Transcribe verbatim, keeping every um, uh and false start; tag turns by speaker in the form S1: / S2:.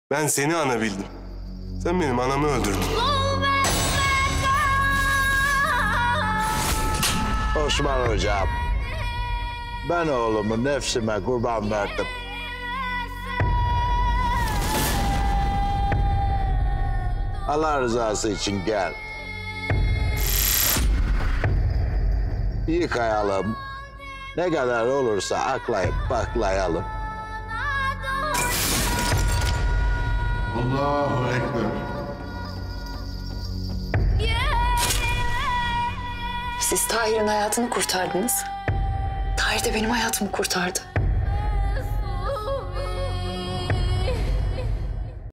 S1: Ben seni anabildim. Sen benim anamı öldürdün.
S2: Osman hocam, ben oğlumu nefsime kurban verdim. Allah rızası için gel. Yıkayalım. Ne kadar olursa aklayıp baklayalım.
S3: Allahu Ekber.
S4: Siz Tahir'in hayatını kurtardınız. Tahir de benim hayatımı kurtardı.